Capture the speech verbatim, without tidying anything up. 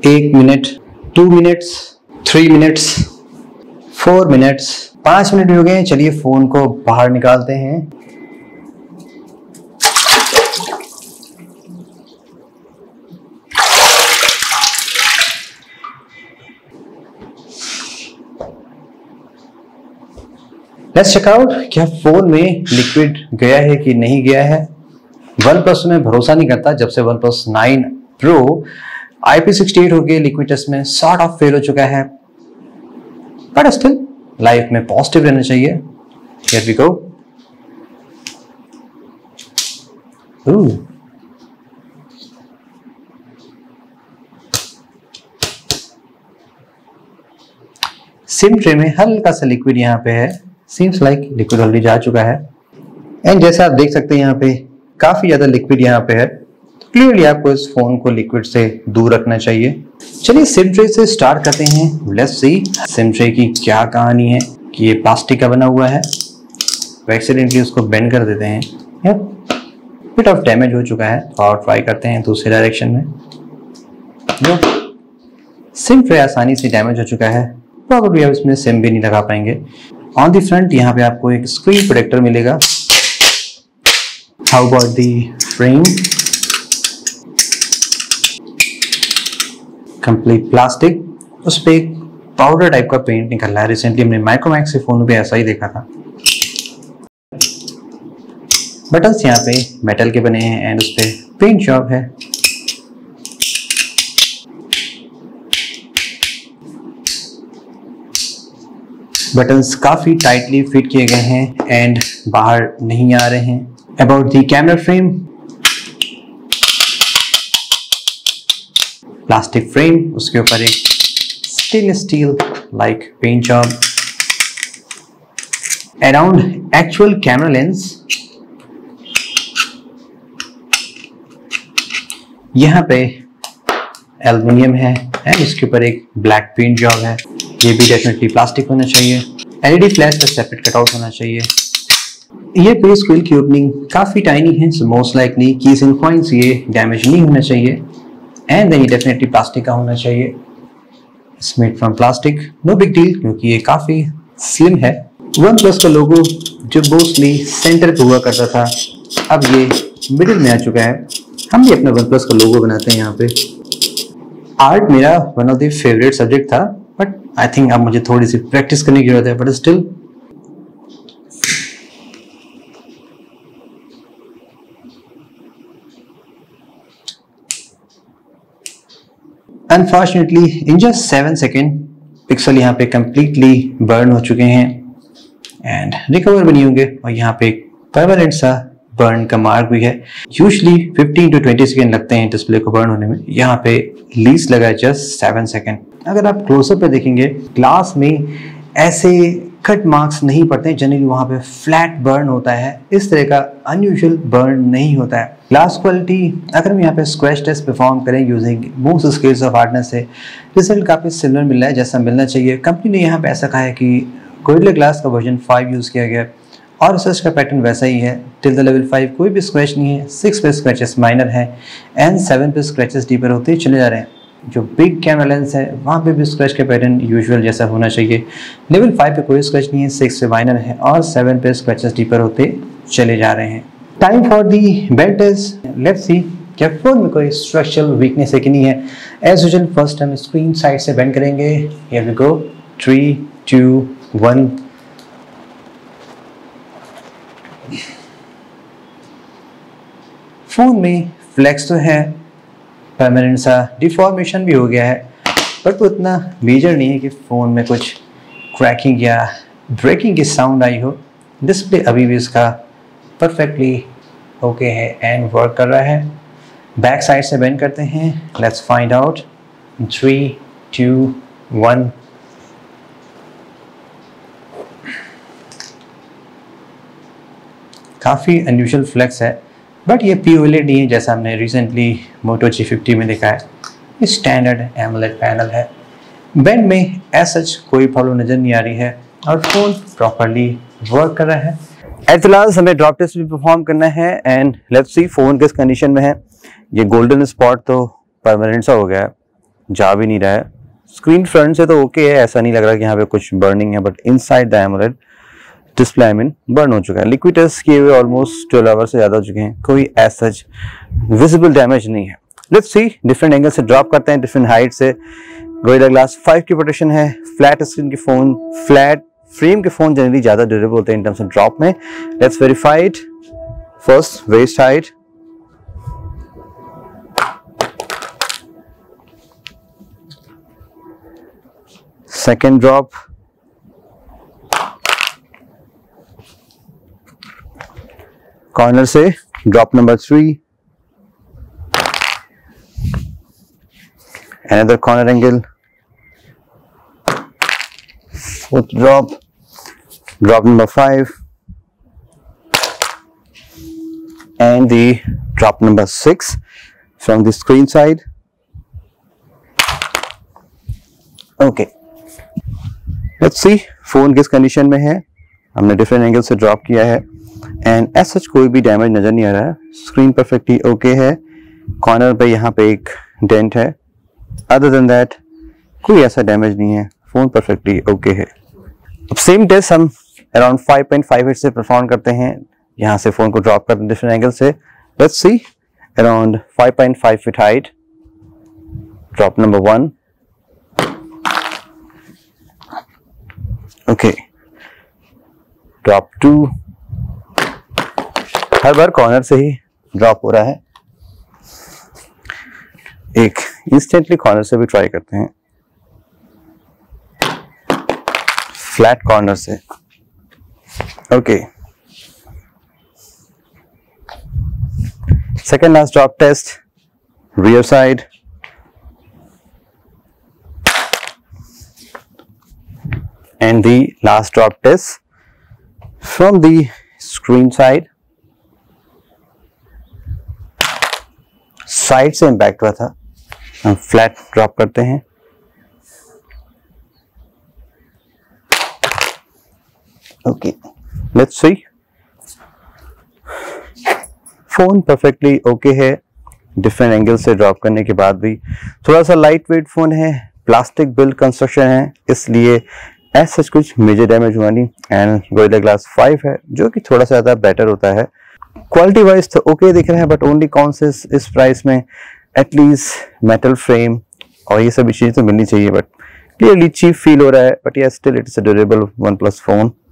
एक minute, two minutes, three minutes, four minutes, पांच minute हो गए। चलिए फोन को बाहर निकालते हैं। लेट्स चेक आउट क्या फोन में लिक्विड गया है कि नहीं गया है। वन प्लस में भरोसा नहीं करता जब से OnePlus nine pro I P sixty eight हो गए लिक्विड टेस्ट में सॉर्ट ऑफ फेल हो चुका है, बट स्टिल लाइफ में पॉजिटिव रहना चाहिए। Here we go. SIM tray में हल्का सा लिक्विड यहाँ पे है, सीम्स लाइक लिक्विड ऑलरेडी जा चुका है। एंड जैसा आप देख सकते हैं यहाँ पे काफी ज्यादा लिक्विड यहाँ पे है, तो क्लियरली आपको इस फोन को लिक्विड से दूर रखना चाहिए। चलिए सिम ट्रे से स्टार्ट करते हैं। लेट्स सी सिम ट्रे की क्या कहानी है कि ये प्लास्टिक का बना हुआ है, तो एक्सीडेंटली उसको बेंड कर देते हैं। बिट ऑफ डैमेज हो चुका है, तो और ट्राई करते हैं दूसरे डायरेक्शन में। जो सिम ट्रे आसानी से डैमेज हो चुका है, प्रॉब्लली आप इसमें सिम भी नहीं लगा पाएंगे। ऑन दी फ्रंट यहाँ पे आपको एक स्क्रीन प्रोटेक्टर मिलेगा। How about the frame, complete plastic, उस पे एक पाउडर टाइप का पेंट निकल रहा है। रिसेंटली हमने माइक्रोमैक्स के फोन पे ऐसा ही देखा था। बटन्स यहाँ पे मेटल के बने हैं एंड उस पे पेंट जॉब है। बटन्स काफी टाइटली फिट किए गए हैं एंड बाहर नहीं आ रहे हैं। About the camera frame, plastic frame, उसके ऊपर एक stainless steel like paint job. Around actual camera lens, यहाँ पे एल्युमिनियम है एंड इसके ऊपर एक ब्लैक पेंट जॉब है। ये भी डेफिनेटली प्लास्टिक होना चाहिए। एलईडी फ्लैश का सेपरेट कटआउट होना चाहिए। ये पेज क्विल की ओपनिंग काफी टाइनी है, so most likely keys and coins ये डैमेज नहीं होना चाहिए। एंड देन ये डेफिनेटली प्लास्टिक का होना चाहिए। It's made from plastic, no big deal क्योंकि ये काफी स्लिम है। वन प्लस का लोगो जो मोस्टली सेंटर पे हुआ करता था, अब ये मिडिल में आ चुका है। हम भी अपना वन प्लस का लोगो बनाते हैं यहाँ पे। आर्ट मेरा one of the favourite subject था, बट आई थिंक अब मुझे थोड़ी सी प्रैक्टिस करने की जरूरत है, but still unfortunately in just seven second pixel यहाँ पे कंप्लीटली बर्न हो चुके हैं एंड रिकवर भी नहीं होंगे। और यहाँ पे एक परमानेंट सा बर्न का मार्क भी है। Usually fifteen to twenty second लगते हैं डिस्प्ले को बर्न होने में, यहाँ पे लीस्ट लगा है जस्ट सेवन सेकेंड। अगर आप क्लोजअप पे देखेंगे ग्लास में ऐसे कट मार्क्स नहीं पड़ते हैं, जनरली वहाँ पे फ्लैट बर्न होता है। इस तरह का अनयूजुअल बर्न नहीं होता है। ग्लास क्वालिटी अगर हम यहाँ पे स्क्रैच टेस्ट परफॉर्म करें using Mohs scales of hardness से, रिजल्ट काफ़ी सिमिलर मिल रहा है जैसा मिलना चाहिए। कंपनी ने यहाँ पे ऐसा कहा है कि गोरिल्ला ग्लास का वर्जन फाइव यूज़ किया गया और रिसर्च का पैटर्न वैसा ही है। टिल द लेवल फाइव कोई भी स्क्रैच नहीं है, सिक्स पे स्क्रैचेस माइनर है एंड सेवन पे स्क्रैचेस डीपर होते चले जा रहे हैं। जो बिग कैमरा लेंस है वहाँ पे भी स्क्रैच का पैटर्न यूजुअल जैसा होना चाहिए। लेवल फाइव पे कोई स्क्रैच नहीं है, सिक्स पे माइनर है और सेवन पे स्क्रैचेस डीपर होते चले जा रहे हैं। Time for the bend test. Let's see क्या फोन में कोई स्ट्रक्चरल वीकनेस है कि नहीं है। एज यूजुअल फर्स्ट हम स्क्रीन साइड से बेंड करेंगे। Here we go, three two one. Phone में फ्लेक्स तो है, परमानेंट सा डिफॉर्मेशन भी हो गया है, बट वो इतना मेजर नहीं है कि फ़ोन में कुछ क्रैकिंग या ब्रेकिंग की साउंड आई हो। डिस्प्ले अभी भी इसका परफेक्टली ओके है एंड वर्क कर रहा है। बैक साइड से बेंड करते हैं। Let's find out. Three two one. काफ़ी अनयूजुअल फ्लेक्स है, बट ये P O L E D है जैसा हमने रिसेंटली मोटो जी फिफ्टी में देखा है। ये स्टैंडर्ड एमोलेड पैनल है। बेंड में एज सच कोई प्रॉब्लम नज़र नहीं आ रही है और फ़ोन प्रॉपरली वर्क कर रहा है। एट फिलहाल हमें ड्रॉप टेस्ट भी परफॉर्म करना है एंड लेट्स सी फ़ोन किस कंडीशन में है। ये गोल्डन स्पॉट तो परमानेंट सा हो गया है जा भी नहीं रहा है। स्क्रीन फ्रंट से तो ओके है, ऐसा नहीं लग रहा कि यहाँ पे कुछ बर्निंग है, but inside the AMOLED display I mean burn हो चुका है। लिक्विड टेस्ट किए हुए ऑलमोस्ट ट्वेल्व आवर से ज़्यादा हो चुके हैं, कोई एज सच विजिबल डैमेज नहीं है। लेट्स सी, डिफरेंट एंगल से ड्रॉप करते हैं, डिफरेंट हाइट से। गोरिल्ला ग्लास फाइव की प्रोटेक्शन है, फ्लैट स्क्रीन के फोन, फ्लैट फ्रेम के फोन जनरली ज्यादा ड्यूरेबल होते हैं इन टर्म्स ऑफ ड्रॉप में। Let's verify it. First waist height, second drop, corner से drop number three, another corner angle, fourth drop, drop number five, and the drop number six from the screen side. Okay, let's see phone किस condition में है। हमने different angle से drop किया है and as such कोई भी damage नजर नहीं आ रहा है। स्क्रीन परफेक्टली ओके है, कॉर्नर पे यहाँ पे एक डेंट है, अदर देन दैट कोई ऐसा डैमेज नहीं है, फोन परफेक्टली ओके है। अब सेम टेस्ट हम around five point five eight से परफॉर्म करते हैं, यहाँ से फोन को ड्रॉप करते हैं डिफरेंट एंगल से। Let's see, around five point five feet height, drop number one, okay, drop two, हर बार कॉर्नर से ही ड्रॉप हो रहा है, एक इंस्टेंटली कॉर्नर से भी ट्राई करते हैं, फ्लैट कॉर्नर से, okay. Second last drop test, rear side, and the last drop test from the screen side. Side से इम्पैक्ट हुआ था, हम फ्लैट ड्रॉप करते हैं, okay. Let's see, phone perfectly okay है, डिफरेंट एंगल से ड्रॉप करने के बाद भी। थोड़ा सा लाइट वेट फोन है, प्लास्टिक बिल्ड कंस्ट्रक्शन है, इसलिए ऐसा सच कुछ मेजर डैमेज हुआ नहीं। एंड गोरिल्ला ग्लास फाइव है जो कि थोड़ा सा ज़्यादा बेटर होता है। क्वालिटी वाइज तो ओके दिख रहा है, बट ओनली कौन से इस प्राइस में एटलीस्ट मेटल फ्रेम और ये सभी चीज़ें तो मिलनी चाहिए, बट क्लियरली चीप फील हो रहा है। But yeah still it's a durable OnePlus phone.